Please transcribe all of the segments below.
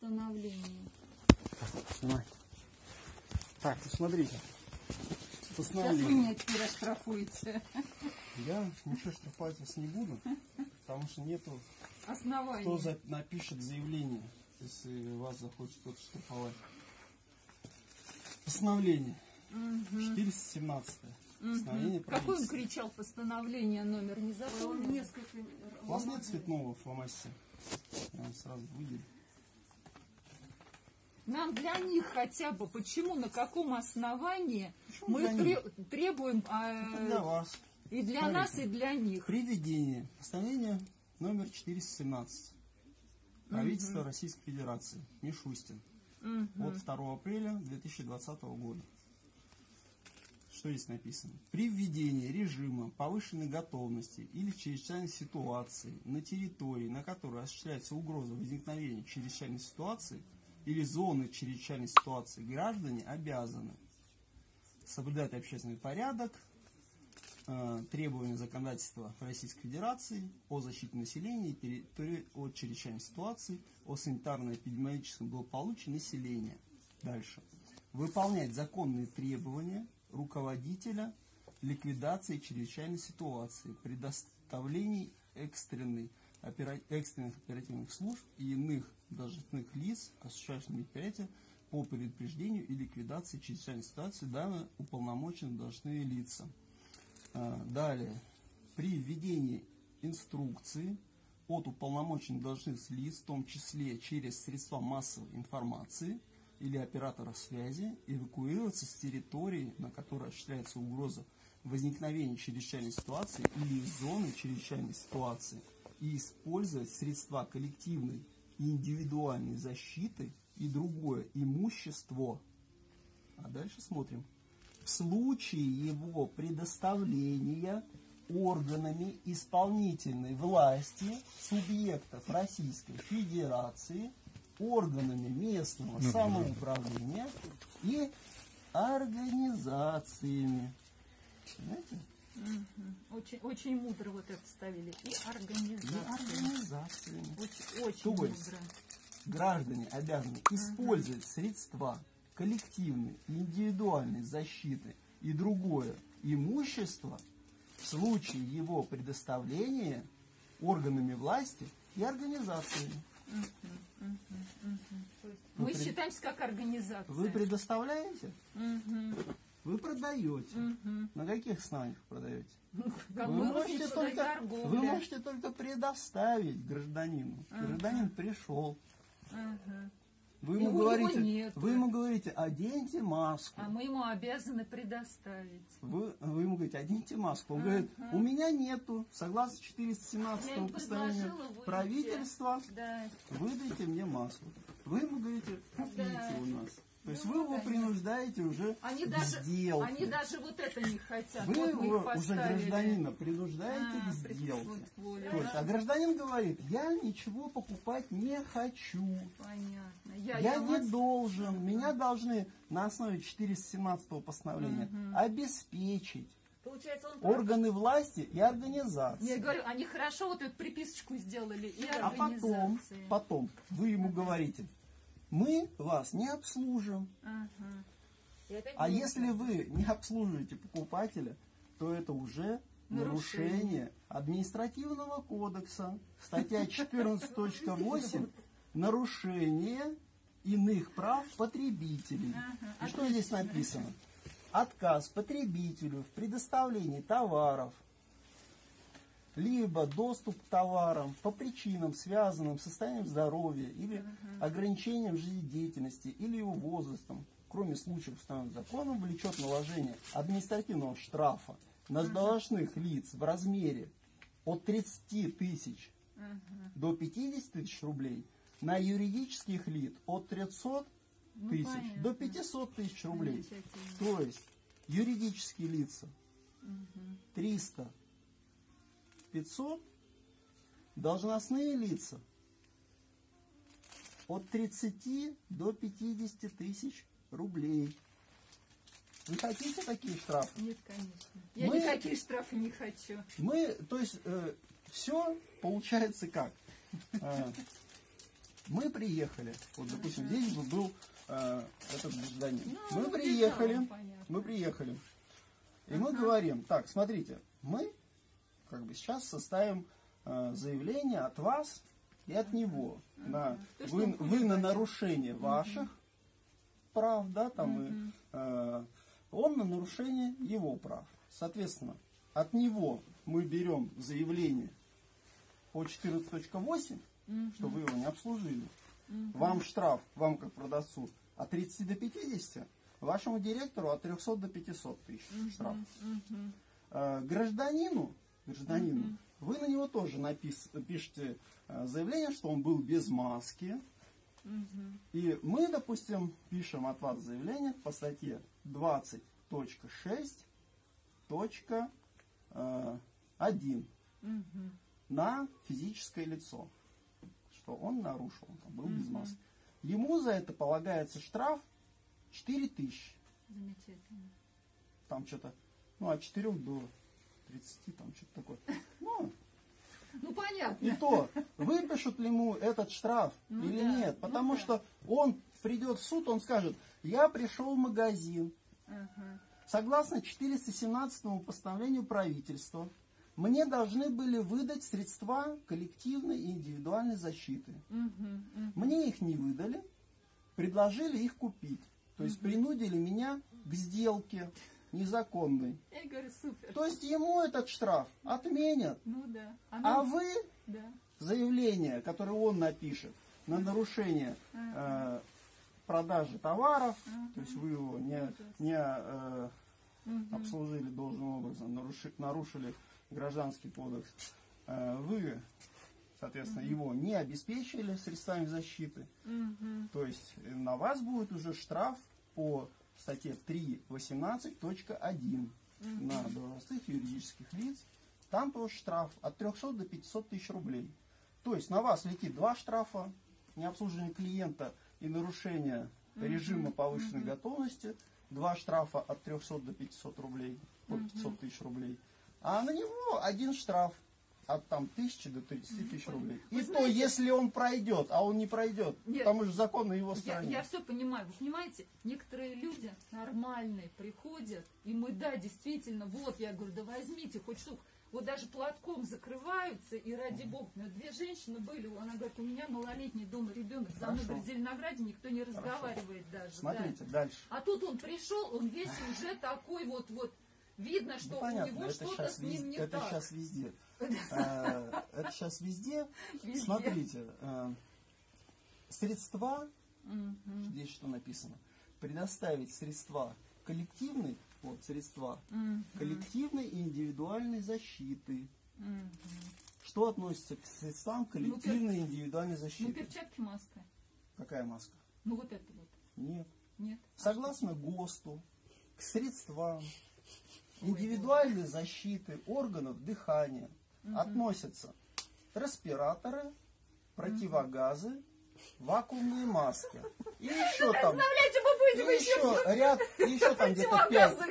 постановление. Снимай. Так, ну смотрите. Сейчас вы меня теперь оштрафуете. Я ничего штрафовать вас не буду, потому что нету Основание. кто напишет заявление, если вас захочет кто-то штрафовать. Постановление. 417. Постановление Какой он правительства. кричал постановление, номер не запомнил? У вас нет цветного фломастера? Я вам сразу выделю. Нам для них хотя бы, почему, на каком основании Почему мы для них? требуем Это для вас. и для Смотрите. нас, и для них. Приведение. Постановление номер 417. Правительство Российской Федерации. Мишустин. От 2 апреля 2020 года. Что здесь написано? При введении режима повышенной готовности или чрезвычайной ситуации на территории, на которой осуществляется угроза возникновения чрезвычайной ситуации или зоны чрезвычайной ситуации, граждане обязаны соблюдать общественный порядок, требования законодательства Российской Федерации о защите населения и территории от чрезвычайной ситуации, о санитарно-эпидемиологическом благополучии населения. Дальше. Выполнять законные требования руководителя ликвидации чрезвычайной ситуации, предоставлении экстренных оперативных служб и иных должностных лиц, осуществляющих мероприятия по предупреждению и ликвидации чрезвычайной ситуации, данные уполномоченные должностные лица. Далее. При введении инструкции от уполномоченных должностных лиц, в том числе через средства массовой информации или операторов связи, эвакуироваться с территории, на которой осуществляется угроза возникновения чрезвычайной ситуации или зоны чрезвычайной ситуации, и использовать средства коллективной и индивидуальной защиты и другое имущество. А дальше смотрим. В случае его предоставления органами исполнительной власти субъектов Российской Федерации, органами местного самоуправления и организациями. Понимаете? Очень, очень мудро вот это ставили. И Организациями. Очень То мудро. есть граждане обязаны использовать средства коллективной и индивидуальной защиты и другое имущество в случае его предоставления органами власти и организациями. Мы считаемся как организация. Вы предоставляете? Вы продаете. На каких основаниях продаете? Как Вы можете, торговля. вы можете только предоставить гражданину. Гражданин пришел. Вы И ему, у него говорите, нету. вы ему говорите, оденьте маску. А мы ему обязаны предоставить. Вы ему говорите, оденьте маску. Он говорит, у меня нету. Согласно 417 постановлению правительства, Да. выдайте мне маску. Вы ему говорите, купите у нас. То есть вы его принуждаете уже к сделке. Они даже вот это не хотят. Вы Вот мы его их уже поставили. гражданина принуждаете к сделке. Вот, То есть, а гражданин говорит, я ничего покупать не хочу. Понятно. Я не должен. Меня должны на основе 417 постановления обеспечить Получается, он органы власти и организации. Я говорю, они хорошо вот эту приписочку сделали и А организации. потом вы ему говорите, мы вас не обслужим. А если вы не обслуживаете покупателя, то это уже нарушение административного кодекса. Статья 14.8 нарушение иных прав потребителей. И что здесь написано? Отказ потребителю в предоставлении товаров, либо доступ к товарам по причинам, связанным с состоянием здоровья или ограничением жизнедеятельности или его возрастом, кроме случаев, установленных законом, влечет наложение административного штрафа на должностных лиц в размере от 30 тысяч до 50 тысяч рублей, на юридических лиц от 300 тысяч до 500 тысяч рублей. То есть юридические лица 300, 500, должностные лица от 30 до 50 тысяч рублей. Вы хотите такие штрафы? Нет, конечно. Я никакие штрафы не хочу. То есть, все получается как? Мы приехали, вот, допустим, здесь бы был этот гражданин. Ну, Мы ну, приехали, деталь, понятно. И мы говорим, так, смотрите, мы как бы сейчас составим заявление от вас и от него. На, То, что вы на нарушение ваших прав, да, там, и, он на нарушение его прав. Соответственно, от него мы берем заявление по 14.8, что вы его не обслужили. Вам штраф, вам как продавцу, от 30 до 50, вашему директору от 300 до 500 тысяч штраф. Гражданину, вы на него тоже пишете заявление, что он был без маски. И мы, допустим, пишем от вас заявление по статье 20.6.1 на физическое лицо, что он нарушил, он был без маски. Ему за это полагается штраф 4000. Замечательно. Там что-то, ну, от 4 до 30, там что-то такое. Ну, понятно. И то, выпишут ли ему этот штраф или да, нет. Потому что он придет в суд, он скажет, я пришел в магазин. Согласно 417 постановлению правительства, мне должны были выдать средства коллективной и индивидуальной защиты. Мне их не выдали, предложили их купить. То есть принудили меня к сделке незаконной. Я говорю, супер. То есть ему этот штраф отменят. Ну да. А вы Да. заявление, которое он напишет на нарушение продажи товаров, то есть вы его не обслужили должным образом, нарушили Гражданский кодекс, вы, соответственно, его не обеспечили средствами защиты, то есть на вас будет уже штраф по статье 3.18.1 на должностных юридических лиц. Там тоже штраф от 300 до 500 тысяч рублей. То есть на вас летит 2 штрафа, необслуживание клиента и нарушение режима повышенной готовности, 2 штрафа от 300 до 500 рублей, от 500 тысяч рублей. А на него 1 штраф от там 1000 до 30 тысяч рублей. И знаете, то, если он пройдет, а он не пройдет, нет, потому что закон на его стороне. Я все понимаю. Вы понимаете, некоторые люди нормальные приходят, и мы, да, действительно, вот, я говорю, да возьмите хоть штуку. Вот даже платком закрываются, и ради бога, 2 женщины были, она говорит, у меня малолетний дома ребенок, за мной, говорит, в Зеленограде никто не разговаривает даже. Смотрите, да. дальше. А тут он пришел, он весь уже такой вот, видно, что у него что-то с ним не это так. сейчас везде. Это сейчас везде. Смотрите, средства, здесь что написано, предоставить средства коллективной, вот средства коллективной и индивидуальной защиты. Что относится к средствам коллективной и индивидуальной защиты? Ну, перчатки, маска. Какая маска? Ну, вот это вот. Нет. Нет. Согласно ГОСТу, к средствам индивидуальной защиты органов дыхания относятся респираторы, противогазы, вакуумные маски. И еще там, еще там где-то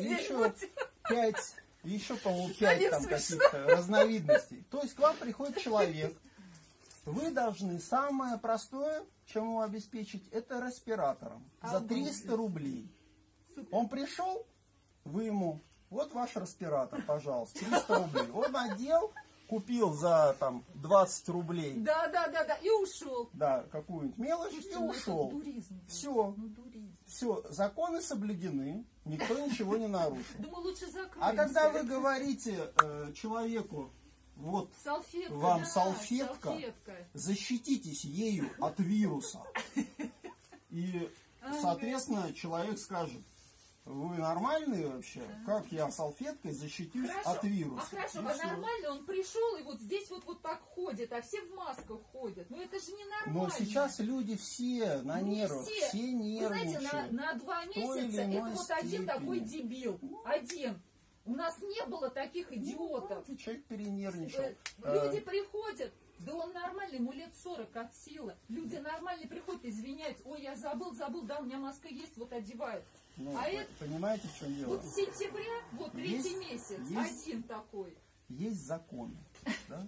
5, еще, по-моему, 5 там каких-то разновидностей. То есть к вам приходит человек, вы должны самое простое, чем ему обеспечить, это респиратором за 300 рублей. Он пришел, вы ему, вот ваш респиратор, пожалуйста, 300 рублей. Он надел, купил за там 20 рублей. Да, и ушел. Да, какую-нибудь мелочь и ушел. Все. Все, законы соблюдены, никто ничего не нарушил. Думаю, лучше закрыть. А когда вы говорите человеку, вот салфетка, вам да, салфетка, защититесь ею от вируса. И, соответственно, человек скажет, вы нормальные вообще? Как я салфеткой защитюсь от вируса? Хорошо, а нормально, он пришел и вот здесь вот так ходит, а все в масках ходят. Ну это же не нормально. Но сейчас люди все на нервах, все нервничают. Вы знаете, на 2 месяца это вот один такой дебил. Один. У нас не было таких идиотов. Ну, человек перенервничал. Люди приходят, да он нормальный, ему лет 40 от силы. Люди нормальные приходят, извиняются, ой, я забыл, да, у меня маска есть, вот одевают. Ну, а понимаете, в чем дело? Вот с сентября, вот 3-й месяц, один такой. Есть законы, да?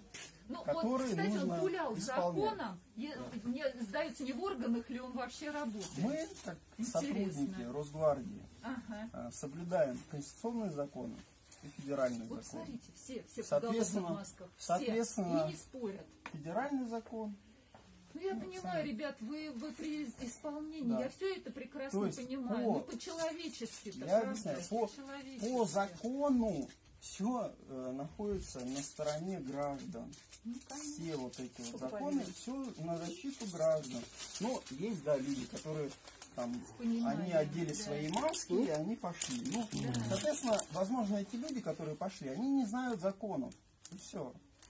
Ну, вот, которые кстати, нужно он гулял исполнять. законом. Мне сдается, не в органах ли он вообще работает. Мы, как сотрудники Росгвардии, Ага. соблюдаем конституционные законы и федеральные Вот законы. смотрите, все в Соответственно, уголовных масках. соответственно, Все. И не спорят. Федеральный закон. Ну, я понимаю, ребят, вы при исполнении, Да. я все это прекрасно То есть понимаю. Ну, по-человечески-то, Я правда? объясняю, По-человечески. по закону все находится на стороне граждан. Ну, конечно. Все вот эти вот законы, все на защиту граждан. Но есть, да, люди, которые там, пониманием, они одели да. свои маски, и они пошли. Ну, соответственно, возможно, эти люди, которые пошли, они не знают законов. И все.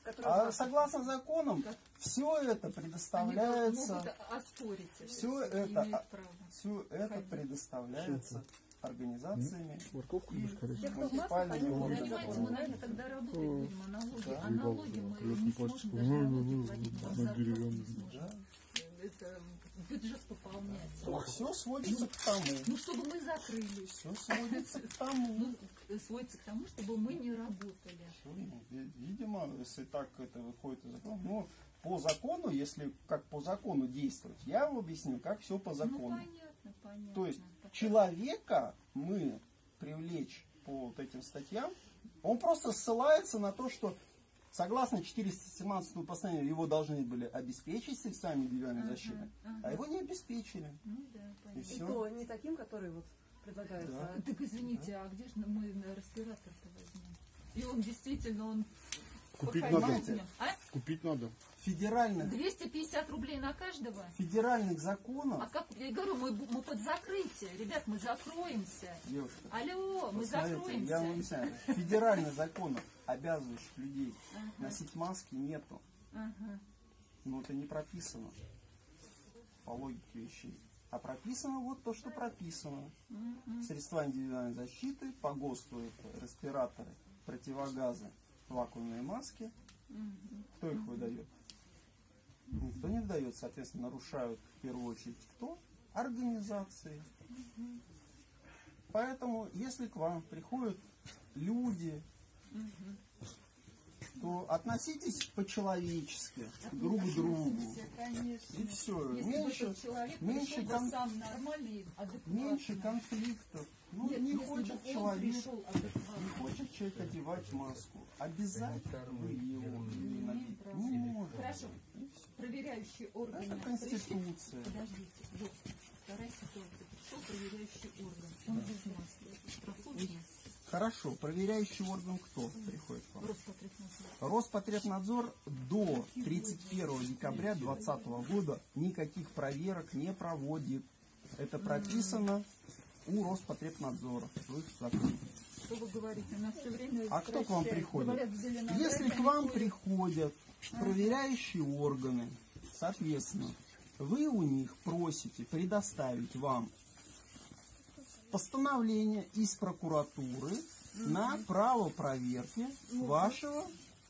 А согласно законам, все это Они предоставляется, могут оспорить это. все имеют это, право. все это предоставляется организациями, Морковку будешь короче? Тех, кто в масках, муниципальными они, органами. понимаете, мы, наверное, тогда работать будем, аналоги. Да. Аналоги мы Колесный не пластик. сможем даже налоги платить, мы На зарплату деревянный. не сможем. Да. Это бюджет пополняется. Все сводится к тому. Ну, чтобы мы закрылись. Все сводится к тому. Ну, сводится к тому, чтобы мы не работали. Видимо, если так это выходит из закона. Ну, по закону, если как по закону действовать, я вам объясню, как все по Ну, закону. понятно. То есть человека мы привлечь по вот этим статьям, он просто ссылается на то, что согласно 417 постановлению его должны были обеспечить средствами индивидуальной защиты, а его не обеспечили. Ну, да, И понятно. И все. то не таким, который вот предлагается. Да. а Так извините, а где же мы на респиратор-то возьмем? И он действительно, он... Купить пока надо. не купим. А? Купить надо. Федеральных 250 рублей на каждого? А законов, как, я говорю, мы под закрытие. Ребят, мы закроемся. девушка, Алло, мы вот смотрите, закроемся. я вам объясняю, федеральных законов, обязывающих людей носить маски, нету. Ага. Но это не прописано по логике вещей. А прописано вот то, что прописано. Средства индивидуальной защиты, по ГОСТу это респираторы, противогазы, вакуумные маски. Кто их выдает? Никто не выдает, соответственно, нарушают в первую очередь кто? Организации. Поэтому, если к вам приходят люди, то относитесь по-человечески друг к другу. Конечно. И все. Если бы этот человек пришел бы сам нормальный и адекватный. меньше конфликтов. Ну, Нет, не если хочет бы он человек, пришел не адекватный. хочет человек одевать маску. Обязательно вы его не надеть не может. Хорошо. Проверяющий орган. Это Конституция. Подождите, вот, вторая ситуация. Пришел проверяющий орган. Он без маски. Штрафует нас. Хорошо, проверяющий орган кто приходит к вам? Роспотребнадзор. Роспотребнадзор до 31 декабря 2020 года никаких проверок не проводит. Это прописано у Роспотребнадзора. В их законе. Что вы говорите? Нас все время А кто к вам возвращают. приходит? Говорят, в Зеленограде Если к они вам ходят. приходят проверяющие органы, соответственно, вы у них просите предоставить вам постановление из прокуратуры на право проверки вашего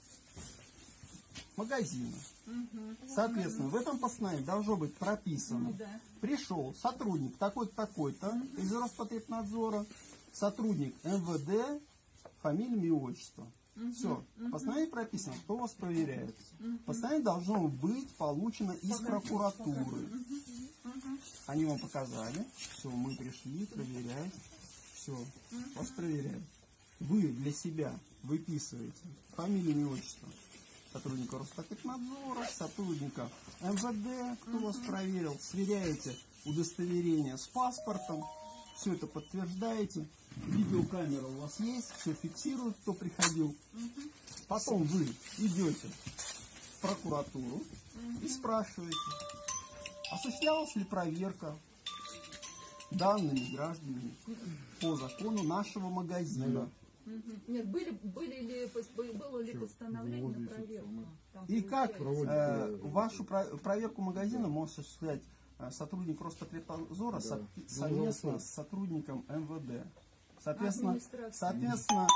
магазина. Соответственно, в этом постановлении должно быть прописано: Ну, да. пришел сотрудник такой-то, такой-то из Роспотребнадзора, сотрудник МВД, фамилия, имя, отчество. Все. В постановлении прописано, кто вас проверяет. Постановление должно быть получено из прокуратуры. Они вам показали. Все, мы пришли, проверяем. Все, вас проверяют. Вы для себя выписываете фамилию, имя, отчество сотрудника Роспотребнадзора, сотрудника МВД, кто вас проверил, сверяете удостоверение с паспортом, все это подтверждаете, видеокамера у вас есть, все фиксирует, кто приходил. Потом вы идете в прокуратуру и спрашиваете, осуществлялась ли проверка данными гражданами по закону нашего магазина. Нет, было ли постановление на проверку? Там И как получается. вашу проверку магазина может осуществлять сотрудник Роспотребнадзора совместно с сотрудником МВД. Соответственно, Администрация.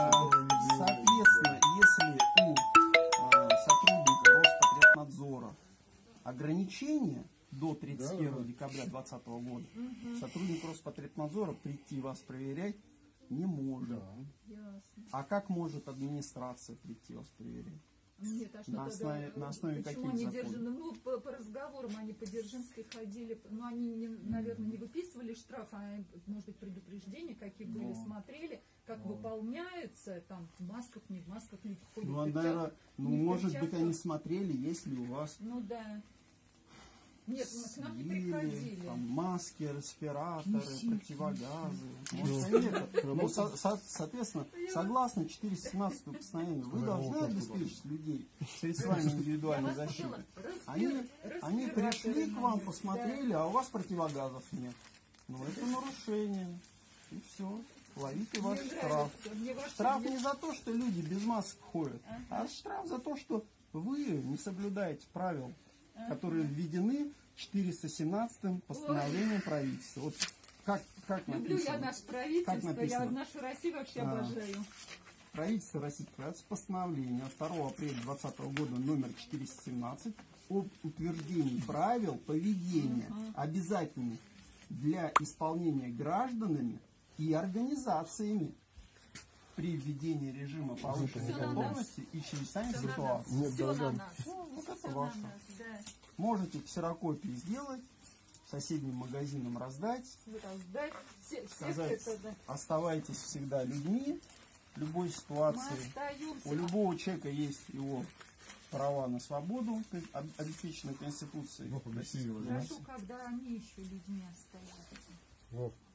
если у сотрудника Роспотребнадзора ограничения до 31 декабря 2020 года, сотрудник Роспотребнадзора прийти вас проверять не может. Ясно. А как может администрация прийти вас проверять? Нет, а что На тогда, основе почему каких они законов? держали? Ну, по разговорам они по Дзержинской ходили, но они, наверное, не выписывали штраф, а, может быть, предупреждения, какие были, смотрели, как выполняются, там, в масках, не в масках, люди ходят. Ну, в наверное, перчатках, ну, не в может быть, перчатках. они смотрели, есть ли у вас Ну, да. Нет, к нам не сили, приходили. там, маски, респираторы, противогазы. Может, они это. Ну, соответственно, согласно 417 постановлению, вы должны обеспечить людей средствами индивидуальной Я вас защиты. поняла. Они пришли к вам, надо, посмотрели, а у вас противогазов нет. Ну, это нарушение. И все. Ловите да. ваш Мне штраф. нравится, мне вообще Штраф не- не за то, что люди без масок ходят, а штраф за то, что вы не соблюдаете правил, которые введены 417-м постановлением правительства. Вот как Люблю я написано? наше правительство, Как написано? я нашу Россию вообще А. обожаю. Правительство Российской Федерации постановление 2 апреля 2020 года номер 417 об утверждении правил поведения, обязательных для исполнения гражданами и организациями при введении режима повышенной Всё на готовности и чрезвычайных Все на нас. ситуаций. Нет, Все на дорогая. нас. Вот это Всё на ваше. нас, да. Можете ксерокопии сделать, соседним магазинам раздать, Вот раздать. Всех сказать, это, да. оставайтесь всегда людьми в любой Мы ситуации. остаемся. У любого человека есть его права на свободу, обеспеченные Конституцией. Ну, Российской красиво, да. Федерации. Хорошо, когда они еще людьми остаются. Вот.